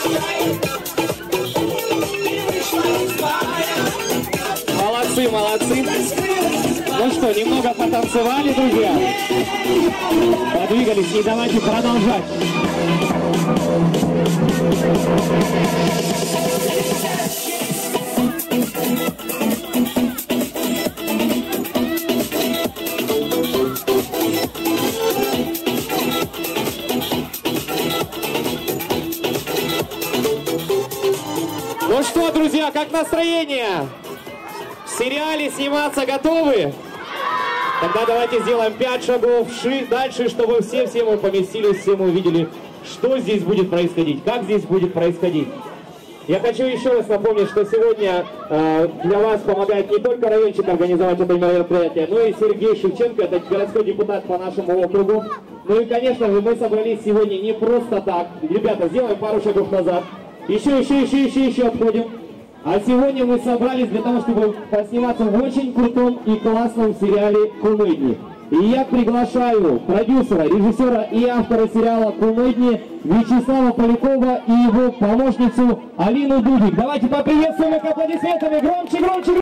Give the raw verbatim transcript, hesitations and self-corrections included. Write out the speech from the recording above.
Молодцы, молодцы. Ну что, немного потанцевали, друзья? Подвигались, и давайте продолжать. Ну что, друзья, как настроение? В сериале сниматься готовы? Тогда давайте сделаем пять шагов дальше, чтобы все-все мы поместились, все мы увидели, что здесь будет происходить, как здесь будет происходить. Я хочу еще раз напомнить, что сегодня э, для вас помогает не только райончик организовать это мероприятие, но и Сергей Шевченко, это городской депутат по нашему округу. Ну и, конечно же, мы собрались сегодня не просто так. Ребята, сделаем пару шагов назад. Еще, еще, еще, еще, еще отходим. А сегодня мы собрались для того, чтобы посниматься в очень крутом и классном сериале «Кумыдни». И я приглашаю продюсера, режиссера и автора сериала «Кумыдни» Вячеслава Полякова и его помощницу Алину Дудик. Давайте поприветствуем их аплодисментами. Громче, громче, громче.